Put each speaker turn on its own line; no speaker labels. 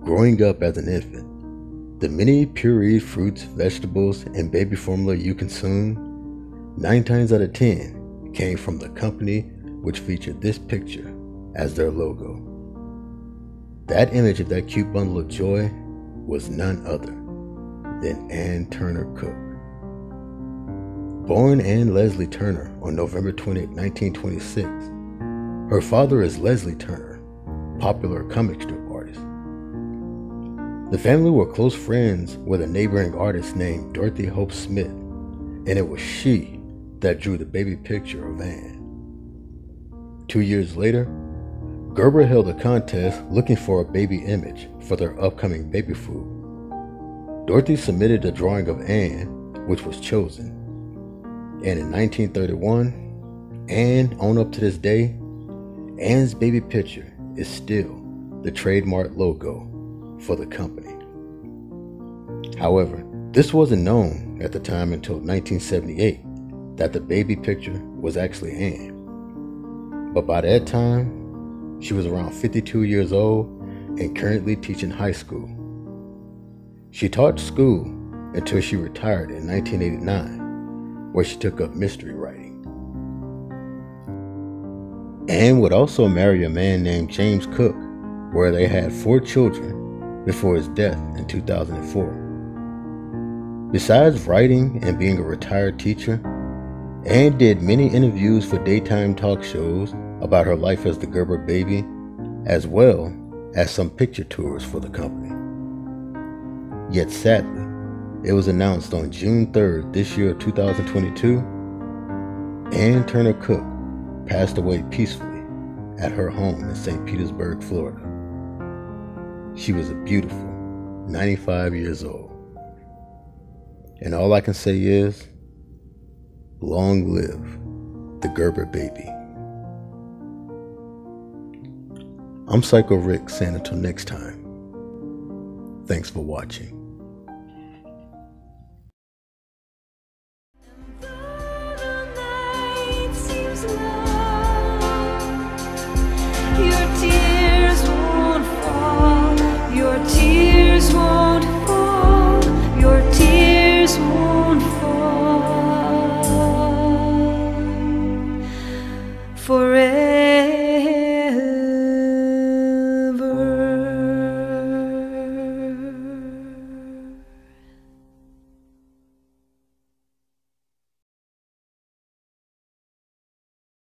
Growing up as an infant, the many pureed fruits, vegetables, and baby formula you consume, 9 times out of 10 came from the company which featured this picture as their logo. That image of that cute bundle of joy was none other than Ann Turner Cook. Born Ann Leslie Turner on November 20, 1926, her father is Leslie Turner, popular comic strip artist. The family were close friends with a neighboring artist named Dorothy Hope Smith, and it was she that drew the baby picture of Ann. 2 years later, Gerber held a contest looking for a baby image for their upcoming baby food. Dorothy submitted a drawing of Ann, which was chosen. And in 1931, and on up to this day, Ann's baby picture is still the trademark logo for the company. However, this wasn't known at the time until 1978 that the baby picture was actually Ann. But by that time, she was around 52 years old and currently teaching high school. She taught school until she retired in 1989, where she took up mystery writing. Ann would also marry a man named James Cook, where they had 4 children before his death in 2004. Besides writing and being a retired teacher, Ann did many interviews for daytime talk shows about her life as the Gerber Baby, as well as some picture tours for the company. Yet sadly, it was announced on June 3rd this year, 2022, Ann Turner Cook passed away peacefully at her home in St. Petersburg, Florida. She was a beautiful 95 years old. And all I can say is, long live the Gerber Baby. I'm Psycho Rick saying until next time, thanks for watching.